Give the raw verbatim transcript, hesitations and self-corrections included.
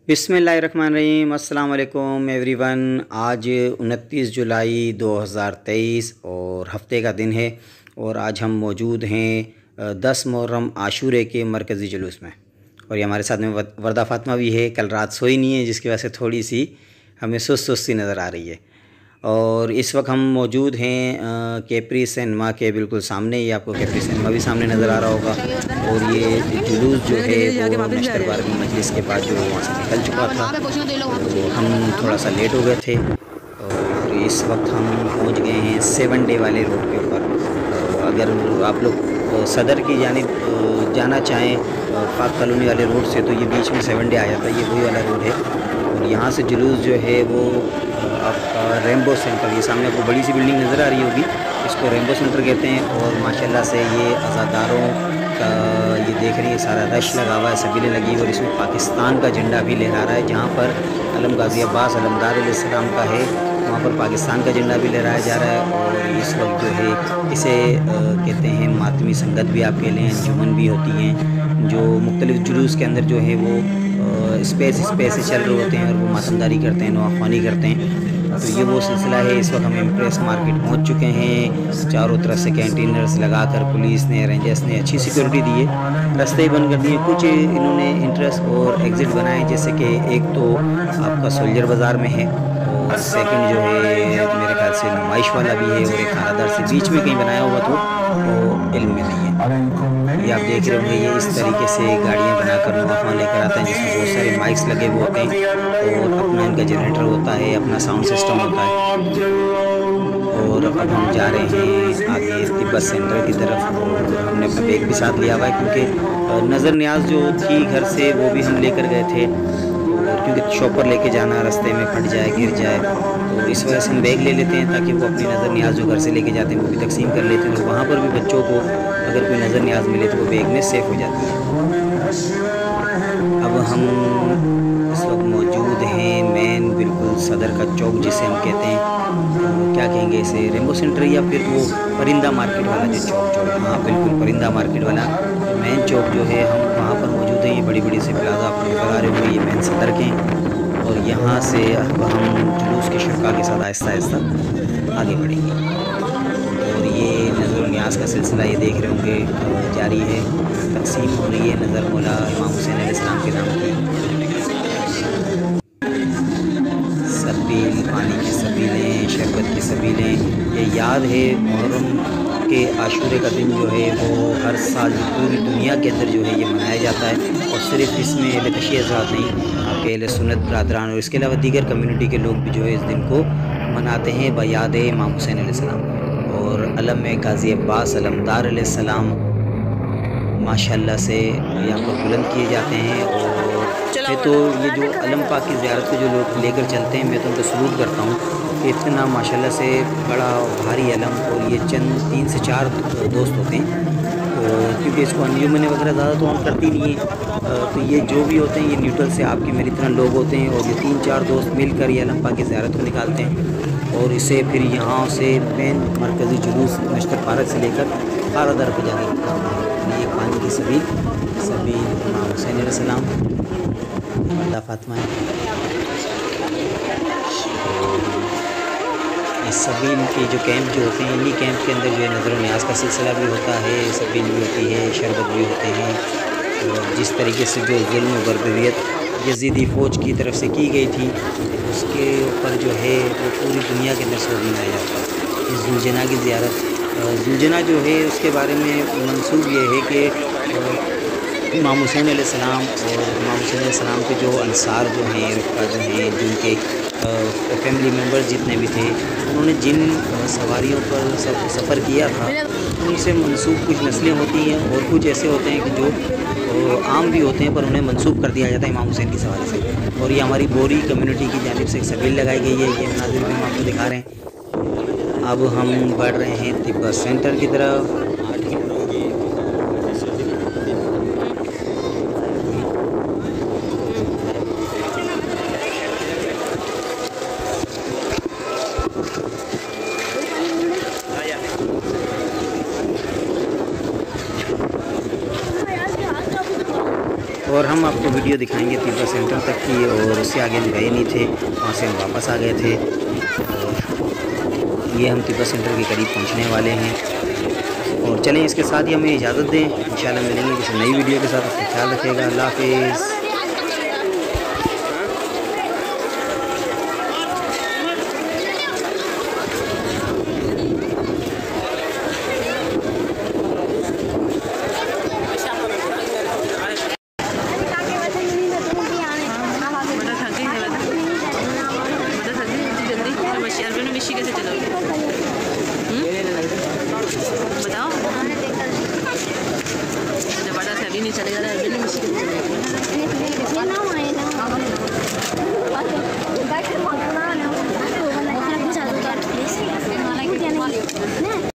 बिस्मिल्लाहिर्रहमानिर्रहीम, अस्सलाम वालेकुम एवरीवन। आज उनतीस जुलाई दो हज़ार तेईस और हफ़्ते का दिन है और आज हम मौजूद हैं दस मुहर्रम आशूरे के मरकज़ी जुलूस में। और ये हमारे साथ में वर्दा फ़ातिमा भी है। कल रात सोई नहीं है जिसकी वजह से थोड़ी सी हमें सुस्त सुस्ती नज़र आ रही है। और इस वक्त हम मौजूद हैं कैपरी सिनेमा के बिल्कुल सामने। ये आपको कैपरी सिनेमा भी सामने नज़र आ रहा होगा। और ये जुलूस जो है वो नश्तर बारहवीं मजलिस के बाद जो वहाँ से निकल चुका था, तो हम थोड़ा सा लेट हो गए थे और इस वक्त हम पहुँच गए हैं सेवन डे वाले रोड के ऊपर। अगर आप लोग सदर की जानिब जाना चाहें फाक कॉलोनी वाले रोड से, तो ये बीच में सेवन डे आ जाता है, ये वही वाला रोड है। और यहाँ से जुलूस जो है वो आपका रेम्बो सेंटर, ये सामने आपको बड़ी सी बिल्डिंग नज़र आ रही होगी, इसको रेम्बो सेंटर कहते हैं। और माशाल्लाह से ये आज़ादारों का ये देख रही है सारा रश लगा हुआ है, सबीलें लगी और इसमें पाकिस्तान का झंडा भी लहरा रहा है। जहाँ पर अलम गाज़ी अब्बास अलमदार अलैहिस्सलाम का है, वहाँ पर पाकिस्तान का झंडा भी लहराया जा रहा है। और इस वक्त जो है इसे कहते हैं मातमी संगत भी आप कह लें, अंजुमन भी होती हैं, जो मुख्तलिफ़ जुलूस के अंदर जो है वो स्पेस स्पेस से चल रहे होते हैं और वो मातमदारी करते हैं, नवाख्वानी करते हैं। तो ये वो सिलसिला है। इस वक्त हम इम्प्रेस मार्केट पहुंच चुके हैं। चारों तरफ से कैंटीनर्स लगाकर पुलिस ने, रेंजर्स ने अच्छी सिक्योरिटी दी है, रास्ते बंद कर दिए। कुछ इन्होंने इंट्रेस्ट और एग्ज़िट बनाए, जैसे कि एक तो आपका सोल्जर बाज़ार में है और सेकंड जो है मेरे ख्याल से नुमाइश वाला भी है और एक खानादार से बीच में कहीं बनाया हुआ तो वो इल्म में नहीं है। ये आप देख रहे होंगे, ये इस तरीके से गाड़ियाँ बनाकर नवाख्वान लेकर आते हैं, जिसमें बहुत सारे माइक्स लगे हुए होते हैं और अपना इनका जनरेटर होता है, अपना साउंड सिस्टम होता है। और अब हम जा रहे हैं आगे तिब्बत सेंटर की तरफ। और हमने अपना बैग भी साथ लिया हुआ है क्योंकि नज़र न्याज जो थी घर से वो भी हम लेकर गए थे, और क्योंकि शॉपर लेके जाना रास्ते में फट जाए, गिर जाए, तो इस वजह से हम बैग ले लेते हैं ताकि वो अपनी नज़र न्याज जो घर से लेके जाते हैं वो भी तकसीम कर लेते हैं। और वहाँ पर भी बच्चों को अगर कोई नज़र न्याज मिले तो वो बैग में सेफ़ हो जाती है। अब हम इस वक्त मौजूद हैं मेन बिल्कुल सदर का चौक जिसे हम कहते हैं, तो क्या कहेंगे इसे, रेम्बो सेंटर या फिर वो परिंदा मार्केट वाला जो चौक जो है, हाँ बिल्कुल परिंदा मार्केट वाला मेन चौक जो है, हम वहाँ पर मौजूद हैं। ये बड़ी बड़ी से प्लाजा आपको नजर आ रहे हुए, ये मेन सदर के हैं। और यहाँ से अब हम जुलूस के शुरा के साथ आहिस्ता आहिस्ता आगे बढ़ेंगे। और ये नज़र न्याज का सिलसिला ये देख रहे होंगे जारी है, तकसीम हो रही है नज़र मौला इमाम हुसैन अलैहिस्सलाम के नाम की सबील, पानी की सबीलें, शरबत की सबीलें। ये याद है मुहर्रम के आशूरे का दिन जो है वो हर साल पूरी दुनिया के अंदर जो है ये मनाया जाता है। और सिर्फ इसमें अहले तशय्युह हज़रात नहीं, आपके अहले सुन्नत बरादरान और इसके अलावा दीगर कम्युनिटी के लोग भी जो है इस दिन को मनाते हैं बयाद इमाम हुसैन अलैहिस्सलाम। और अलम गाज़ी अब्बास अलमदार अलैहिस्सलाम माशाल्लाह से यहाँ पर बुलंद किए जाते हैं। और मैं तो ये जो अलम पाक की ज़ियारत को जो लोग लेकर चलते हैं, मैं तो उनको सलूट करता हूँ कि इतना माशाल्लाह से बड़ा भारी अलम। और ये चंद तीन से चार दोस्त होते हैं, तो क्योंकि इसको अंजुमन वगैरह ज़्यादा तो हम करती नहीं है, तो ये जो भी होते हैं ये न्यूट्रल से आपकी मेरी तरह लोग होते हैं। और ये तीन चार दोस्त मिलकर ये अलम पाक की ज़ियारत को निकालते हैं और इसे फिर यहाँ से मेन मरकज़ी जुलूस नश्तर पार्क से लेकर आरादर पर जाके निकालते हैं। ये पानी की सबील सबील इमाम हुसैन अलैहिस्सलाम वर्दा फ़ातिमा है। इस सबील के जो कैंप जो होते हैं, इन्हीं कैंप के अंदर जो है नज़र न्याज का सिलसिला भी होता है, सबील भी होती है, शरबत भी होते हैं। और जिस तरीके से जो जुल्म बर्बरियत यज़ीदी फ़ौज की तरफ से की गई थी, उसके ऊपर जो है वो पूरी दुनिया के अंदर शोर मनाया जाता है। इस जुलजना की ज़ियारत, जुलजना जो है उसके बारे में मंसूब ये है कि इमाम हुसैन अलैहिस्सलाम और इमाम हुसैन अलैहिस्सलाम के जो अंसार जो हैं, रफ़ा जो हैं, जिनके फैमिली मेम्बर जितने भी थे, उन्होंने जिन सवारियों पर सफ़र किया था उनसे मंसूब कुछ नस्लें होती हैं और कुछ ऐसे होते हैं कि जो आम भी होते हैं पर उन्हें मंसूब कर दिया जाता है इमाम हुसैन की सवारी से। और ये हमारी बोरी कम्युनिटी की जानिब से एक सबील लगाई गई है, ये मनाज़िर भी हम आपको दिखा रहे हैं। अब हम बढ़ रहे हैं तिब्बत सेंटर की तरफ। और हम आपको वीडियो दिखाएंगे तिब्बत सेंटर तक की, और उससे आगे हम गए नहीं थे, वहाँ से हम वापस आ गए थे। और ये हम तिब्बत सेंटर के करीब पहुँचने वाले हैं। और चलें, इसके साथ ही हमें इजाज़त दें। इंशाल्लाह मिलेंगे किसी नई वीडियो के साथ। अपना ख्याल रखिएगा। अल्लाह हाफिज़। कैसे चलोगे बताओ? जबरदस्त अभी नहीं चलेगा।